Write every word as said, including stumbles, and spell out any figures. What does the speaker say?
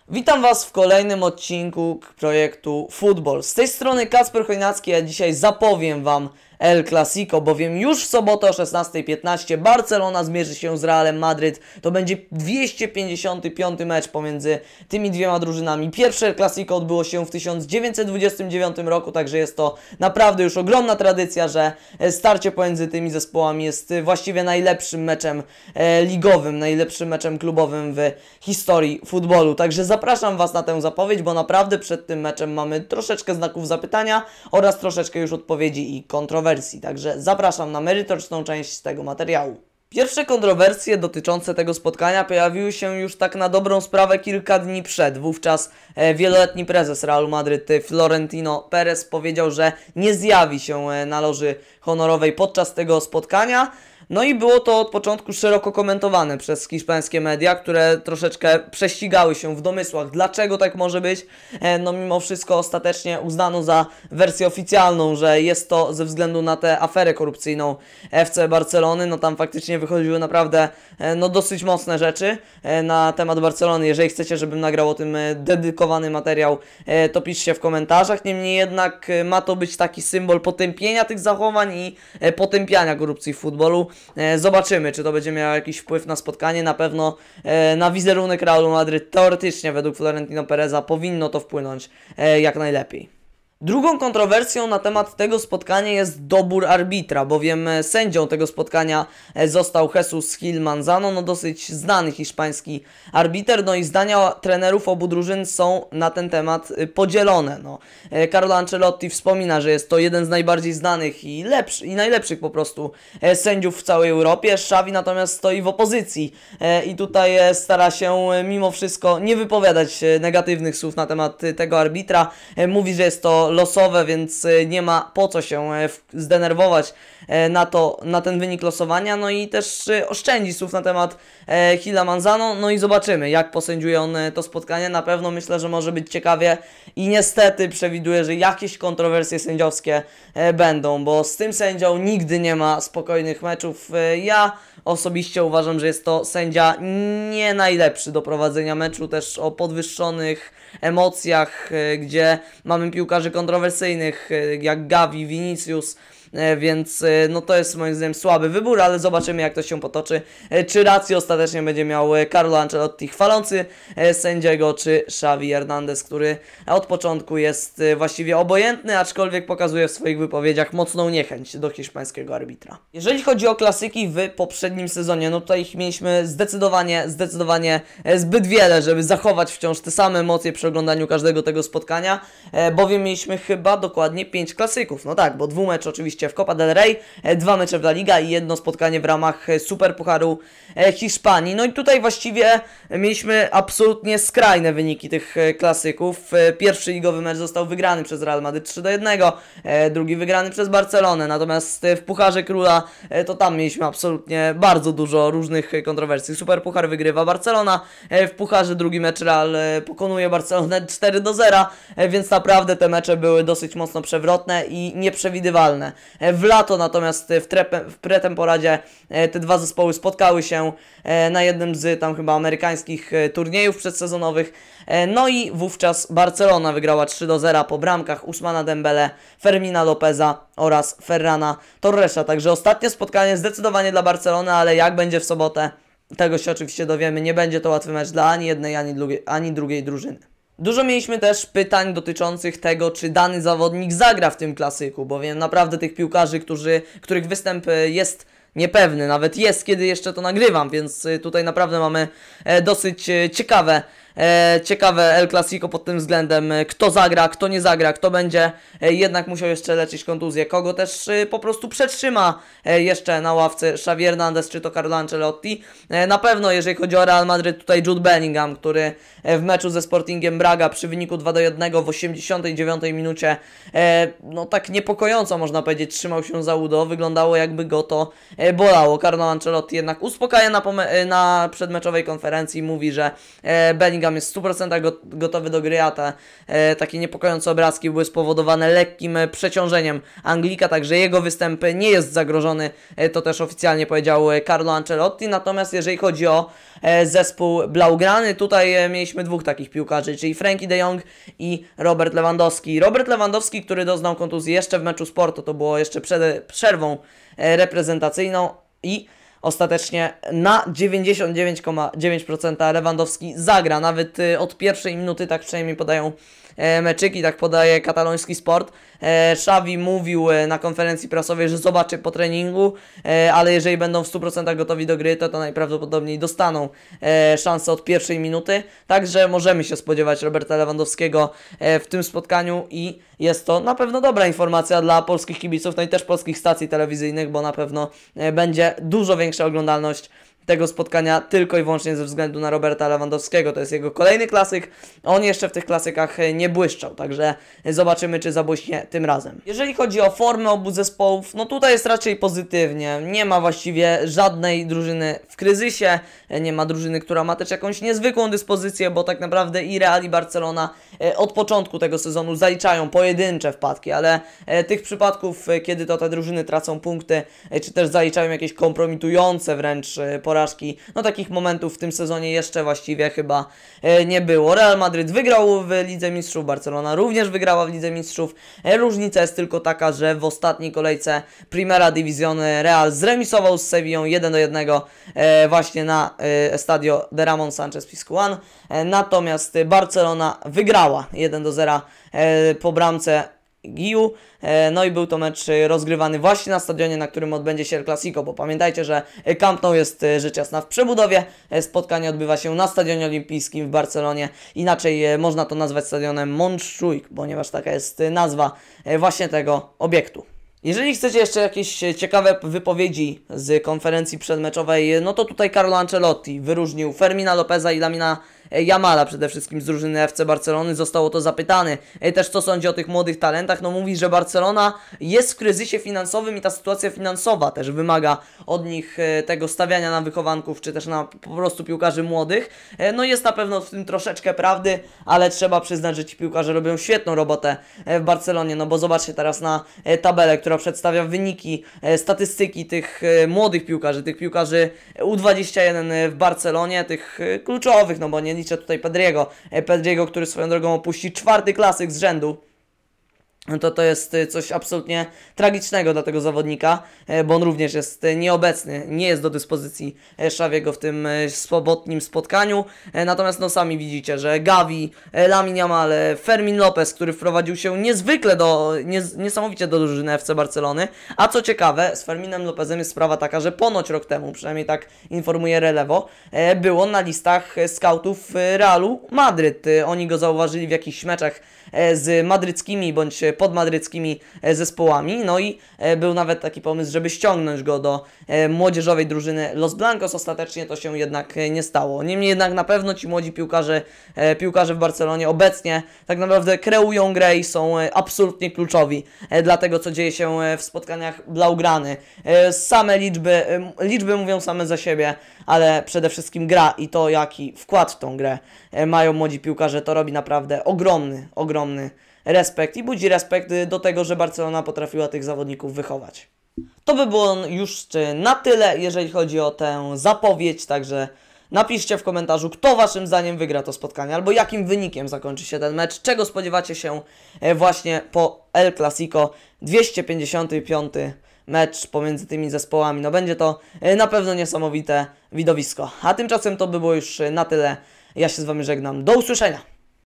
Witam Was w kolejnym odcinku projektu Football. Z tej strony Kacper Chojnacki, a dzisiaj zapowiem Wam El Clasico, bowiem już w sobotę o szesnastej piętnaście Barcelona zmierzy się z Realem Madryt. To będzie dwieście pięćdziesiąty piąty mecz pomiędzy tymi dwiema drużynami. Pierwsze El Clasico odbyło się w tysiąc dziewięćset dwudziestym dziewiątym roku, także jest to naprawdę już ogromna tradycja, że starcie pomiędzy tymi zespołami jest właściwie najlepszym meczem e, ligowym, najlepszym meczem klubowym w historii futbolu. Także zapraszam Was na tę zapowiedź, bo naprawdę przed tym meczem mamy troszeczkę znaków zapytania oraz troszeczkę już odpowiedzi i kontrowersji. Także zapraszam na merytoryczną część tego materiału. Pierwsze kontrowersje dotyczące tego spotkania pojawiły się już tak na dobrą sprawę kilka dni przed. Wówczas e, wieloletni prezes Realu Madryt Florentino Perez powiedział, że nie zjawi się e, na loży honorowej podczas tego spotkania. No i było to od początku szeroko komentowane przez hiszpańskie media, które troszeczkę prześcigały się w domysłach, dlaczego tak może być. E, no mimo wszystko ostatecznie uznano za wersję oficjalną, że jest to ze względu na tę aferę korupcyjną F C Barcelony. No tam faktycznie wychodziły naprawdę e, no dosyć mocne rzeczy e, na temat Barcelony. Jeżeli chcecie, żebym nagrał o tym e, dedykowany materiał, e, to piszcie w komentarzach. Niemniej jednak e, ma to być taki symbol potępienia tych zachowań i e, potępiania korupcji w futbolu. Zobaczymy, czy to będzie miało jakiś wpływ na spotkanie. Na pewno e, na wizerunek Realu Madryt teoretycznie według Florentino Pereza powinno to wpłynąć e, jak najlepiej. Drugą kontrowersją na temat tego spotkania jest dobór arbitra, bowiem sędzią tego spotkania został Jesus Gil Manzano, no dosyć znany hiszpański arbiter, no i zdania trenerów obu drużyn są na ten temat podzielone. No. Carlo Ancelotti wspomina, że jest to jeden z najbardziej znanych i, lepszy, i najlepszych po prostu sędziów w całej Europie. Xavi natomiast stoi w opozycji i tutaj stara się mimo wszystko nie wypowiadać negatywnych słów na temat tego arbitra. Mówi, że jest to losowe, więc nie ma po co się zdenerwować na to, na ten wynik losowania, no i też oszczędzi słów na temat Gila Manzano, no i zobaczymy, jak posędziuje on to spotkanie. Na pewno myślę, że może być ciekawie i niestety przewiduję, że jakieś kontrowersje sędziowskie będą, bo z tym sędzią nigdy nie ma spokojnych meczów. Ja osobiście uważam, że jest to sędzia nie najlepszy do prowadzenia meczu, też o podwyższonych emocjach, gdzie mamy piłkarzy kontrowersyjnych jak Gavi, Vinicius, więc no to jest moim zdaniem słaby wybór, ale zobaczymy, jak to się potoczy. Czy rację ostatecznie będzie miał Carlo Ancelotti chwalący sędziego, czy Xavi Hernandez, który od początku jest właściwie obojętny, aczkolwiek pokazuje w swoich wypowiedziach mocną niechęć do hiszpańskiego arbitra. Jeżeli chodzi o klasyki w poprzednim sezonie, no tutaj ich mieliśmy zdecydowanie, zdecydowanie zbyt wiele, żeby zachować wciąż te same emocje przy oglądaniu każdego tego spotkania, bowiem mieliśmy chyba dokładnie pięć klasyków. No tak, bo dwumecz oczywiście w Copa del Rey, dwa mecze w La Liga i jedno spotkanie w ramach Superpucharu Hiszpanii. No i tutaj właściwie mieliśmy absolutnie skrajne wyniki tych klasyków. Pierwszy ligowy mecz został wygrany przez Real Madrid trzy do jednego, drugi wygrany przez Barcelonę, natomiast w Pucharze Króla to tam mieliśmy absolutnie bardzo dużo różnych kontrowersji. Superpuchar wygrywa Barcelona, w Pucharze drugi mecz Real pokonuje Barcelonę cztery do zera, więc naprawdę te mecze były dosyć mocno przewrotne i nieprzewidywalne. W lato natomiast w, w pretemporadzie te dwa zespoły spotkały się na jednym z tam chyba amerykańskich turniejów przedsezonowych. No i wówczas Barcelona wygrała trzy do zera po bramkach Ousmana Dembele, Fermina Lopeza oraz Ferrana Torresa. Także ostatnie spotkanie zdecydowanie dla Barcelony, ale jak będzie w sobotę, tego się oczywiście dowiemy. Nie będzie to łatwy mecz dla ani jednej, ani drugiej, ani drugiej drużyny. Dużo mieliśmy też pytań dotyczących tego, czy dany zawodnik zagra w tym klasyku, bowiem naprawdę tych piłkarzy, którzy, których występ jest niepewny, nawet jest, kiedy jeszcze to nagrywam, więc tutaj naprawdę mamy dosyć ciekawe E, ciekawe El Clasico pod tym względem, kto zagra, kto nie zagra, kto będzie e, jednak musiał jeszcze leczyć kontuzję, kogo też e, po prostu przetrzyma e, jeszcze na ławce Xavi Hernandez czy to Carlo Ancelotti. E, na pewno jeżeli chodzi o Real Madrid, tutaj Jude Bellingham, który e, w meczu ze Sportingiem Braga przy wyniku dwa do jednego w osiemdziesiątej dziewiątej minucie e, no tak niepokojąco można powiedzieć trzymał się za udo, wyglądało jakby go to e, bolało. Carlo Ancelotti jednak uspokaja na, na przedmeczowej konferencji, mówi, że e, Bellingham Bellingham jest w stu procentach gotowy do gry, a te e, takie niepokojące obrazki były spowodowane lekkim e, przeciążeniem Anglika, także jego występ nie jest zagrożony, e, to też oficjalnie powiedział e, Carlo Ancelotti. Natomiast jeżeli chodzi o e, zespół blaugrany, tutaj e, mieliśmy dwóch takich piłkarzy, czyli Frenkie de Jong i Robert Lewandowski. Robert Lewandowski, który doznał kontuzji jeszcze w meczu Sportu, to było jeszcze przed przerwą e, reprezentacyjną i ostatecznie na dziewięćdziesiąt dziewięć przecinek dziewięć procent Lewandowski zagra, nawet y, od pierwszej minuty, tak przynajmniej podają e, meczyki, tak podaje kataloński Sport. E, Xavi mówił e, na konferencji prasowej, że zobaczy po treningu, e, ale jeżeli będą w stu procentach gotowi do gry, to to najprawdopodobniej dostaną e, szansę od pierwszej minuty, także możemy się spodziewać Roberta Lewandowskiego e, w tym spotkaniu i jest to na pewno dobra informacja dla polskich kibiców, no i też polskich stacji telewizyjnych, bo na pewno e, będzie dużo większa oglądalność tego spotkania tylko i wyłącznie ze względu na Roberta Lewandowskiego. To jest jego kolejny klasyk. On jeszcze w tych klasykach nie błyszczał, także zobaczymy, czy zabłyśnie tym razem. Jeżeli chodzi o formę obu zespołów, no tutaj jest raczej pozytywnie. Nie ma właściwie żadnej drużyny w kryzysie, nie ma drużyny, która ma też jakąś niezwykłą dyspozycję, bo tak naprawdę i Real, i Barcelona od początku tego sezonu zaliczają pojedyncze wpadki, ale tych przypadków, kiedy to te drużyny tracą punkty, czy też zaliczają jakieś kompromitujące wręcz porażki, no takich momentów w tym sezonie jeszcze właściwie chyba e, nie było. Real Madryt wygrał w Lidze Mistrzów, Barcelona również wygrała w Lidze Mistrzów. E, różnica jest tylko taka, że w ostatniej kolejce Primera División Real zremisował z Sevillą jeden do jednego e, właśnie na e, Estadio de Ramón Sánchez Pizjuán. E, natomiast Barcelona wygrała jeden do zera e, po bramce Giu. No i był to mecz rozgrywany właśnie na stadionie, na którym odbędzie się El Clasico, bo pamiętajcie, że Camp Nou jest rzecz jasna w przebudowie. Spotkanie odbywa się na Stadionie Olimpijskim w Barcelonie. Inaczej można to nazwać stadionem Montjuïc, ponieważ taka jest nazwa właśnie tego obiektu. Jeżeli chcecie jeszcze jakieś ciekawe wypowiedzi z konferencji przedmeczowej, no to tutaj Carlo Ancelotti wyróżnił Fermina Lopeza i Lamina Jamala przede wszystkim z drużyny F C Barcelony. Zostało to zapytany też, co sądzi o tych młodych talentach. No mówi, że Barcelona jest w kryzysie finansowym i ta sytuacja finansowa też wymaga od nich tego stawiania na wychowanków, czy też na po prostu piłkarzy młodych. No jest na pewno w tym troszeczkę prawdy, ale trzeba przyznać, że ci piłkarze robią świetną robotę w Barcelonie, no bo zobaczcie teraz na tabelę, która przedstawia wyniki, statystyki tych młodych piłkarzy, tych piłkarzy U dwadzieścia jeden w Barcelonie, tych kluczowych, no bo nie liczę tutaj Pedriego, Pedriego, który swoją drogą opuści czwarty klasyk z rzędu. To to jest coś absolutnie tragicznego dla tego zawodnika, bo on również jest nieobecny, nie jest do dyspozycji Xaviego w tym sobotnim spotkaniu. Natomiast no sami widzicie, że Gavi, Lamine Yamal, Fermin Lopez, który wprowadził się niezwykle do, nies niesamowicie do drużyny F C Barcelony. A co ciekawe, z Ferminem Lopezem jest sprawa taka, że ponoć rok temu, przynajmniej tak informuje Relevo, był on na listach scoutów Realu Madryt. Oni go zauważyli w jakichś meczach z madryckimi bądź podmadryckimi zespołami, no i był nawet taki pomysł, żeby ściągnąć go do młodzieżowej drużyny Los Blancos. Ostatecznie to się jednak nie stało. Niemniej jednak na pewno ci młodzi piłkarze, piłkarze w Barcelonie obecnie tak naprawdę kreują grę i są absolutnie kluczowi dla tego, co dzieje się w spotkaniach blaugrany. Same liczby, liczby mówią same za siebie, ale przede wszystkim gra i to, jaki wkład w tą grę mają młodzi piłkarze, to robi naprawdę ogromny, ogromny respekt i budzi respekt do tego, że Barcelona potrafiła tych zawodników wychować. To by było już na tyle, jeżeli chodzi o tę zapowiedź, także napiszcie w komentarzu, kto waszym zdaniem wygra to spotkanie, albo jakim wynikiem zakończy się ten mecz, czego spodziewacie się właśnie po El Clasico, dwieście pięćdziesiąty piąty mecz pomiędzy tymi zespołami. No będzie to na pewno niesamowite widowisko. A tymczasem to by było już na tyle. Ja się z wami żegnam. Do usłyszenia!